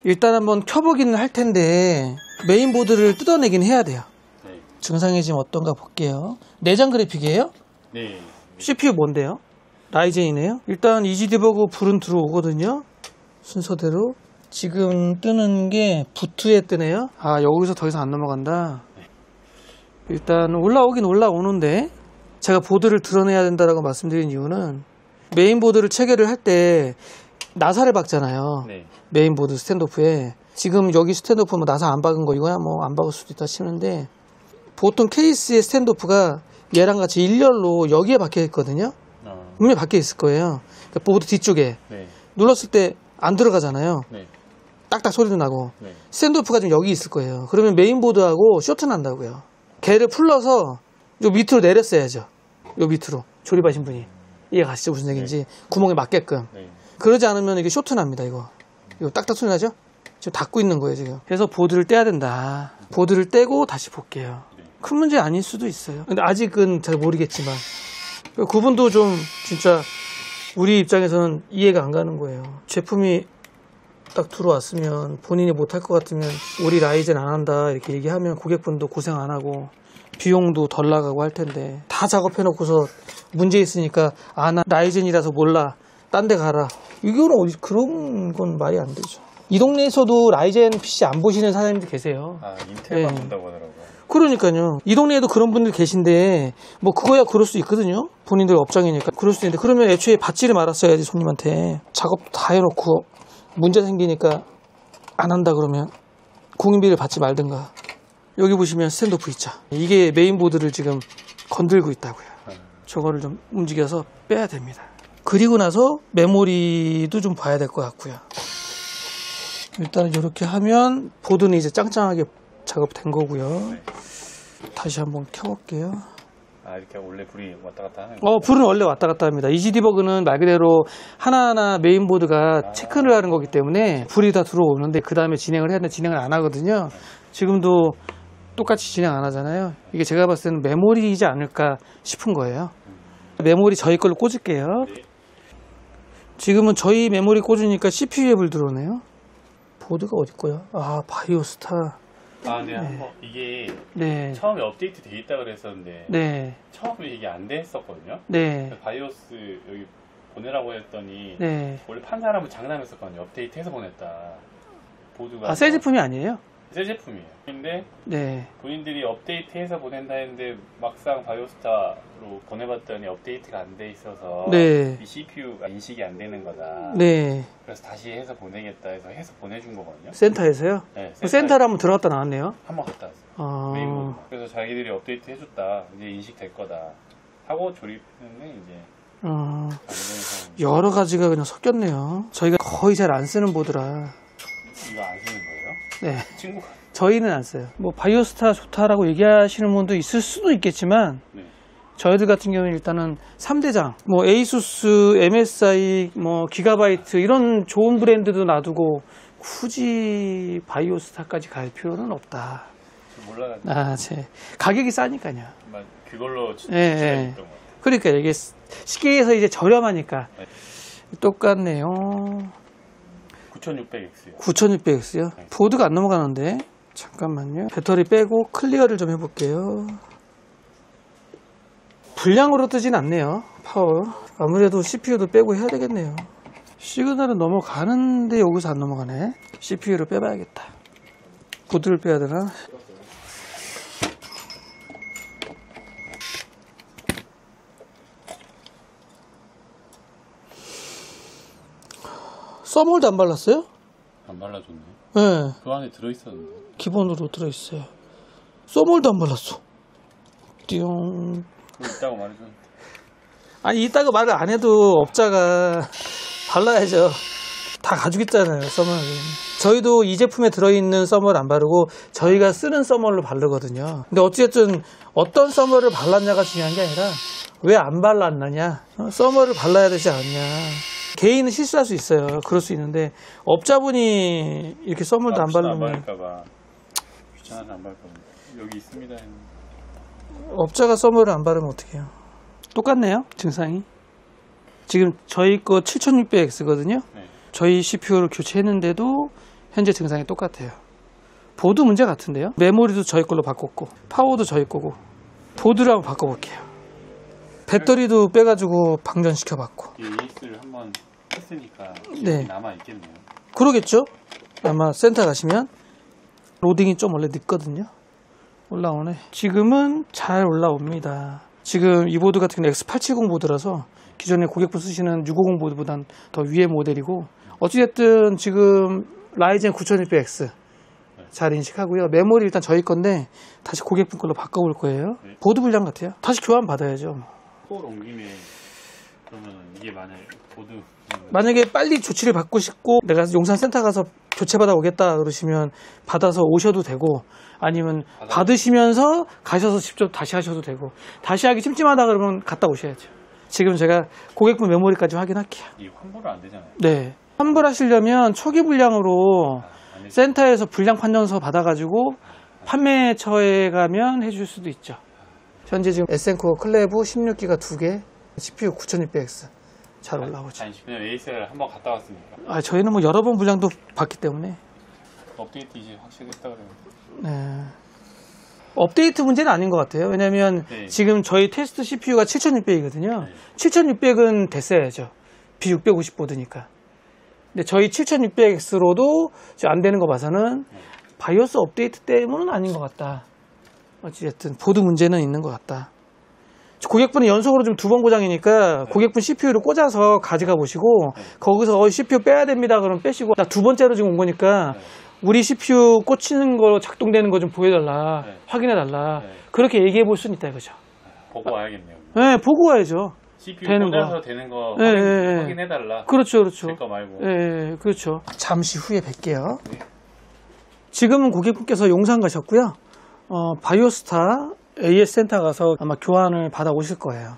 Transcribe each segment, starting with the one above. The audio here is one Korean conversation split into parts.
일단 한번 켜보기는 할 텐데 메인보드를 뜯어내긴 해야 돼요. 네. 증상이 지금 어떤가 볼게요. 내장 그래픽이에요? 네. CPU 뭔데요? 라이젠이네요. 일단 이지디버그 불은 들어오거든요. 순서대로. 지금 뜨는 게 부트에 뜨네요. 아, 여기서 더 이상 안 넘어간다. 일단 올라오긴 올라오는데 제가 보드를 드러내야 된다고 말씀드린 이유는 메인보드를 체결을 할 때 나사를 박잖아요. 네. 메인보드 스탠드오프에. 지금 여기 스탠드오프 뭐 나사 안 박은 거 이거야 뭐 안 박을 수도 있다 치는데 보통 케이스의 스탠드오프가 얘랑 같이 일렬로 여기에 박혀 있거든요. 분명히 박혀 있을 거예요. 그러니까 보드 뒤쪽에. 네. 눌렀을 때 안 들어가잖아요. 네. 딱딱 소리도 나고. 네. 스탠드오프가 지금 여기 있을 거예요. 그러면 메인보드하고 쇼트 난다고요. 걔를 풀러서 요 밑으로 내렸어야죠. 요 밑으로. 조립하신 분이. 이해 가시죠? 무슨 얘기인지. 구멍에 맞게끔. 네. 그러지 않으면 이게 쇼트 납니다, 이거. 이거 딱딱 소리 나죠? 지금 닫고 있는 거예요, 지금. 그래서 보드를 떼야 된다. 보드를 떼고 다시 볼게요. 큰 문제 아닐 수도 있어요. 근데 아직은 잘 모르겠지만. 그분도 좀 진짜 우리 입장에서는 이해가 안 가는 거예요. 제품이 딱 들어왔으면 본인이 못할 것 같으면 우리 라이젠 안 한다 이렇게 얘기하면 고객분도 고생 안 하고 비용도 덜 나가고 할 텐데 다 작업해 놓고서 문제 있으니까 아, 나 라이젠이라서 몰라. 딴 데 가라. 이거는 어디 그런 건 말이 안 되죠. 이 동네에서도 라이젠 PC 안 보시는 사장님들 계세요. 아, 인텔만 네. 본다고 하더라고요. 그러니까요. 이 동네에도 그런 분들 계신데 뭐 그거야 그럴 수 있거든요. 본인들 업장이니까 그럴 수 있는데 그러면 애초에 받지를 말았어야지 손님한테. 작업도 다 해놓고 문제 생기니까 안 한다 그러면 공인비를 받지 말든가. 여기 보시면 스탠드오프 있죠. 이게 메인보드를 지금 건들고 있다고요. 저거를 좀 움직여서 빼야 됩니다. 그리고 나서 메모리도 좀 봐야 될 것 같고요. 일단 이렇게 하면 보드는 이제 짱짱하게 작업된 거고요. 네. 다시 한번 켜볼게요. 아, 이렇게 원래 불이 왔다 갔다 하는 거예요? 불은 원래 왔다 갔다 합니다. 이지디버그는 말 그대로 하나하나 메인보드가 체크를 하는 거기 때문에 불이 다 들어오는데 그 다음에 진행을 해야 되는데 진행을 안 하거든요. 지금도 똑같이 진행 안 하잖아요. 이게 제가 봤을 때는 메모리이지 않을까 싶은 거예요. 메모리 저희 걸로 꽂을게요. 네. 지금은 저희 메모리 꽂으니까 CPU에 불 들어오네요. 보드가 어디 거야? 아, 바이오스타. 아, 네. 한번 이게 네. 처음에 업데이트 돼 있다 그랬었는데 네. 처음에 이게 안 됐었거든요. 네. 바이오스 여기 보내라고 했더니 네. 원래 판 사람은 장난했었거든요. 업데이트해서 보냈다. 보드가 아, 새 제품이 아니에요? 새 제품이에요. 근데 네. 본인들이 업데이트해서 보낸다 했는데 막상 바이오스타로 보내봤더니 업데이트가 안 돼 있어서 네. 이 CPU가 인식이 안 되는 거다. 네. 그래서 다시 해서 보내겠다 해서 보내준 거거든요. 센터에서요? 네, 센터를 한번 들어갔다 나왔네요. 한번 갔다 왔어요. 아, 메인보드. 그래서 자기들이 업데이트 해줬다. 이제 인식될 거다. 하고 조립했는데 이제 안 되는 상황. 여러 가지가 그냥 섞였네요. 저희가 거의 잘 안 쓰는 보드라. 이거 안 쓰는 거예요? 네. 친구가. 저희는 안 써요. 뭐 바이오스타 좋다라고 얘기하시는 분도 있을 수도 있겠지만 네. 저희들 같은 경우는 일단은 3대장, 뭐 에이수스, MSI, 뭐 기가바이트 이런 좋은 브랜드도 놔두고 굳이 바이오스타까지 갈 필요는 없다. 몰라가지고. 아, 가격이 싸니까요. 그걸로 예, 진짜 예. 있던 것 같아요. 그러니까 이게 쉽게 해서 이제 저렴하니까 네. 똑같네요. 9600X요. 9600X요. 네. 보드가 안 넘어가는데 잠깐만요. 배터리 빼고 클리어를 좀 해볼게요. 불량으로 뜨진 않네요. 파워. 아무래도 CPU도 빼고 해야 되겠네요. 시그널은 넘어가는데 여기서 안 넘어가네. CPU를 빼봐야겠다. 보드를 빼야 되나? 써몰드 안 발랐어요? 안 발라줬네. 네. 그 안에 들어있었는데. 기본으로 들어있어요. 써몰드 안 발랐어. 띠용. 그거 있다고 말해줬는데. 아니, 이따가 말을 안 해도 업자가 발라야죠. 다 가지고 있잖아요, 써멀. 저희도 이 제품에 들어있는 써멀 안 바르고 저희가 쓰는 써멀로 바르거든요. 근데 어쨌든 어떤 써멀을 발랐냐가 중요한 게 아니라 왜 안 발랐느냐. 써멀을 발라야 되지 않냐. 개인은 실수할 수 있어요. 그럴 수 있는데 업자분이 이렇게 써멀도 안 바르면 안 바를까봐. 귀찮아서 안 바를까봐. 여기 있습니다. 업자가 써멀을 안 바르면 어떡해요. 똑같네요, 증상이. 지금 저희 거 7600X거든요. 네. 저희 CPU를 교체했는데도 현재 증상이 똑같아요. 보드 문제 같은데요. 메모리도 저희 걸로 바꿨고 파워도 저희 거고. 보드를 한번 바꿔볼게요. 배터리도 빼가지고 방전시켜봤고. 이 AS를 한번 했으니까 네. 남아있겠네요. 그러겠죠. 아마 센터 가시면 로딩이 좀 원래 늦거든요. 올라오네. 지금은 잘 올라옵니다. 지금 이 보드 같은 경우는 X870 보드라서 기존에 고객분 쓰시는 650 보드보단 더 위의 모델이고, 어찌됐든 지금 라이젠 9600X 잘 인식하고요. 메모리 일단 저희 건데 다시 고객분 걸로 바꿔볼 거예요. 네. 보드 불량 같아요. 다시 교환 받아야죠. 코어 온 김에 그러면 이게 만약에 빨리 조치를 받고 싶고 내가 용산 센터 가서 교체받아 오겠다 그러시면 받아서 오셔도 되고, 아니면 받으시면서 가셔서 직접 다시 하셔도 되고, 다시 하기 찜찜하다 그러면 갔다 오셔야죠. 지금 제가 고객분 메모리까지 확인할게요. 이 환불은 안 되잖아요. 네. 환불하시려면 초기 불량으로 센터에서 불량 판정서 받아가지고 판매처에 가면 해줄 수도 있죠. 현재 지금 에센코어 클레브 16기가 2개, CPU 9600X 잘 올라오죠. 아니, 그냥 AS를 한번 갔다 왔으니까. 저희는 뭐 여러 번 불량도 받기 때문에. 업데이트 이제 확실히 했다 그래요. 네. 업데이트 문제는 아닌 것 같아요. 왜냐면 네. 지금 저희 테스트 CPU가 7600이거든요. 네. 7600은 됐어야죠. B650 보드니까. 근데 저희 7600X로도 안 되는 거 봐서는 바이오스 업데이트 때문은 아닌 것 같다. 어찌됐든 보드 문제는 있는 것 같다. 고객분은 연속으로 좀 2번 고장이니까 네. 고객분 CPU를 꽂아서 가져가 보시고, 네. 거기서 CPU 빼야 됩니다 그러면 빼시고, 나 2번째로 지금 온 거니까 네. 우리 CPU 꽂히는 거 작동되는 거 좀 보여달라, 네. 확인해달라, 네. 그렇게 얘기해 볼 수는 있다 이거죠. 보고 와야겠네요. 네, 보고 와야죠. CPU 되는 꽂아서 거. 되는 거 네, 확인해달라. 그렇죠, 그렇죠. 제 거 말고. 네, 그렇죠. 잠시 후에 뵐게요. 네. 지금은 고객분께서 용산 가셨고요. 바이오스타 AS 센터 가서 아마 교환을 받아 오실 거예요.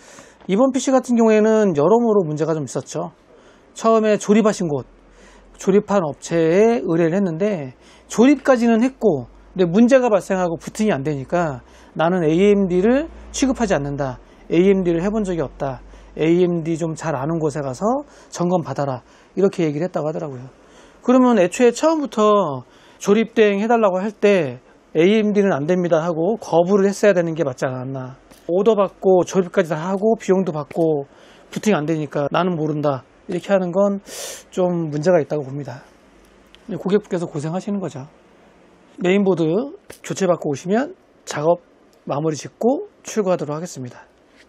이번 PC 같은 경우에는 여러모로 문제가 좀 있었죠. 처음에 조립하신 곳, 조립한 업체에 의뢰를 했는데 조립까지는 했고, 근데 문제가 발생하고 부팅이 안 되니까 나는 AMD를 취급하지 않는다. AMD를 해본 적이 없다. AMD 좀 잘 아는 곳에 가서 점검 받아라. 이렇게 얘기를 했다고 하더라고요. 그러면 애초에 처음부터 조립 대행 해달라고 할 때 AMD는 안 됩니다 하고 거부를 했어야 되는 게 맞지 않았나. 오더 받고 조립까지 다 하고 비용도 받고 부팅 안 되니까 나는 모른다. 이렇게 하는 건 좀 문제가 있다고 봅니다. 고객분께서 고생하시는 거죠. 메인보드 교체받고 오시면 작업 마무리 짓고 출고하도록 하겠습니다.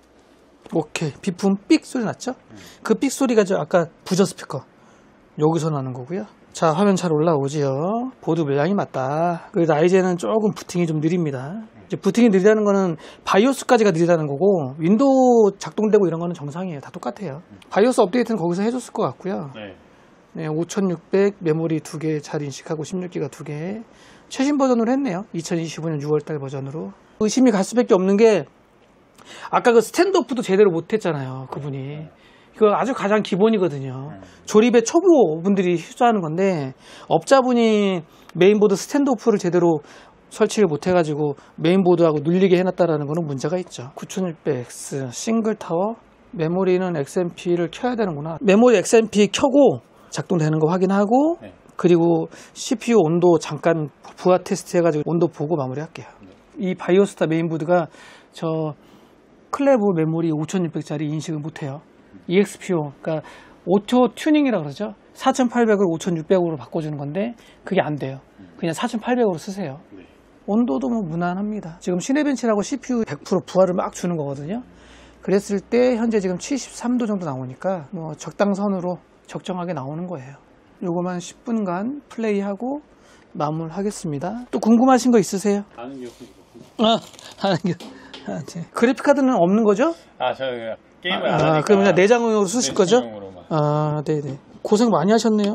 오케이. 비품 삑 소리 났죠? 그 삑 소리가 아까 부저 스피커 여기서 나는 거고요. 자, 화면 잘 올라오지요. 보드 물량이 맞다. 그래서 라이젠은 조금 부팅이 좀 느립니다. 이제 부팅이 느리다는 거는 바이오스까지가 느리다는 거고, 윈도우 작동되고 이런 거는 정상이에요. 다 똑같아요. 바이오스 업데이트는 거기서 해줬을 것 같고요. 네, 5600 메모리 2개 잘 인식하고 16기가 2개. 최신 버전으로 했네요. 2025년 6월달 버전으로. 의심이 갈 수밖에 없는 게, 아까 그 스탠드오프도 제대로 못했잖아요. 그분이. 그거 아주 가장 기본이거든요. 조립의 초보분들이 실수하는 건데, 업자분이 메인보드 스탠드오프를 제대로 설치를 못해가지고 메인보드하고 눌리게 해놨다라는 거는 문제가 있죠. 9600X 싱글 타워, 메모리는 XMP를 켜야 되는구나. 메모리 XMP 켜고 작동되는 거 확인하고, 네. 그리고 CPU 온도 잠깐 부하 테스트 해가지고 온도 보고 마무리할게요. 이 바이오스타 메인보드가 저 클레브 메모리 5600짜리 인식을 못해요. EXPO, 그러니까 오토 튜닝이라고 그러죠. 4800을 5600으로 바꿔주는 건데 그게 안 돼요. 그냥 4800으로 쓰세요. 네. 온도도 뭐 무난합니다. 지금 시네벤치라고 CPU 100% 부하를 막 주는 거거든요. 그랬을 때 현재 지금 73도 정도 나오니까 뭐 적당선으로 적정하게 나오는 거예요. 요거만 10분간 플레이하고 마무리하겠습니다. 또 궁금하신 거 있으세요? 아는 게 아는 게. 네. 그래픽 카드는 없는 거죠? 저 게임을 안 하니까. 그럼 그냥 내장용으로 쓰실 거죠? 내장용으로만. 네네. 고생 많이 하셨네요.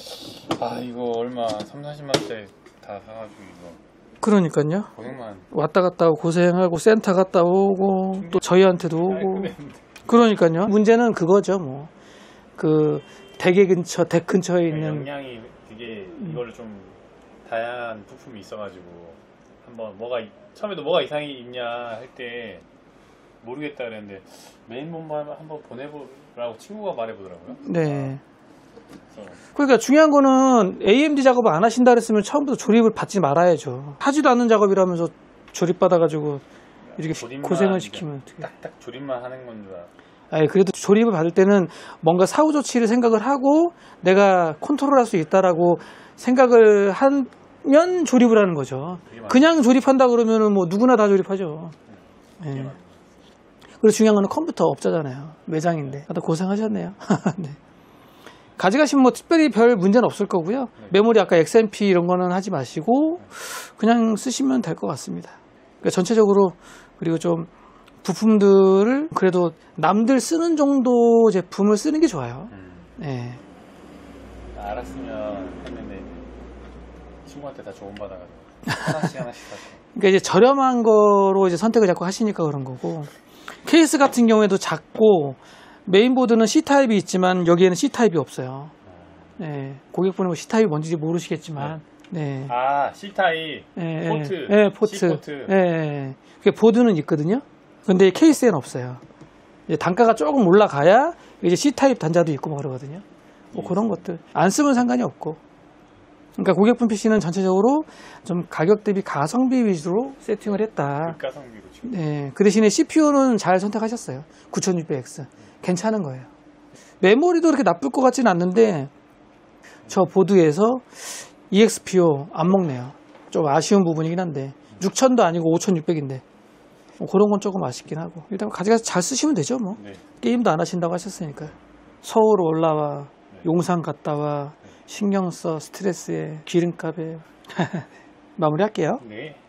이거 얼마 30-40만원짜리 다 사가지고 이거 그러니까요. 고생만. 왔다 갔다 하고 고생하고 센터 갔다 오고 또 저희한테도 오고. 그러니까요. 문제는 그거죠. 뭐 그 덱 근처에 있는 영양이 되게 이거를 좀 다양한 부품이 있어가지고 한번 처음에도 뭐가 이상이 있냐 할 때 모르겠다 그랬는데 메인 본부 한번 보내보라고 친구가 말해보더라고요. 네. 그래서 그러니까 중요한 거는 AMD 작업을 안 하신다 그랬으면 처음부터 조립을 받지 말아야죠. 하지도 않는 작업이라면서 조립 받아가지고 이렇게 조립만 고생을 시키면 어떻게? 딱딱 조립만 하는 건 줄 알아. 아니 그래도 조립을 받을 때는 뭔가 사후 조치를 생각을 하고 내가 컨트롤할 수 있다라고 생각을 하면 조립을 하는 거죠. 그냥 조립한다 그러면은 뭐 누구나 다 조립하죠. 예. 그리고 중요한 거는 컴퓨터 업자잖아요. 매장인데. 다들 고생하셨네요. 네. 가져가시면 뭐 특별히 별 문제는 없을 거고요. 메모리 아까 XMP 이런 거는 하지 마시고 그냥 쓰시면 될 것 같습니다. 그러니까 전체적으로 그리고 좀 부품들을 그래도 남들 쓰는 정도 제품을 쓰는 게 좋아요. 네. 알았으면 했는데 친구한테 다 조언 받아가지고 하나씩 사고. 그러니까 이제 저렴한 거로 이제 선택을 자꾸 하시니까 그런 거고. 케이스 같은 경우에도 작고 메인보드는 C타입이 있지만 여기에는 C타입이 없어요. 네. 고객분은 뭐 C타입이 뭔지 모르시겠지만. 네. 아, C타입 네, 포트. 네, 포트. C포트. 네. 그 보드는 있거든요. 근데 케이스에는 없어요. 이제 단가가 조금 올라가야 이제 C타입 단자도 있고 뭐 그러거든요. 뭐 그런 것들 안 쓰면 상관이 없고. 그러니까 고객분 PC는 전체적으로 좀 가격 대비 가성비 위주로 세팅을 했다. 가성비로 지금. 네. 그 대신에 CPU는 잘 선택하셨어요. 9600X. 괜찮은 거예요. 메모리도 그렇게 나쁠 것 같지는 않는데 저 보드에서 EXPO 안 먹네요. 좀 아쉬운 부분이긴 한데 6000도 아니고 5600인데 뭐 그런 건 조금 아쉽긴 하고 일단 가져가서 잘 쓰시면 되죠 뭐. 네. 게임도 안 하신다고 하셨으니까. 서울 올라와 용산 갔다 와 신경 써 스트레스에 기름값에 마무리할게요. 네.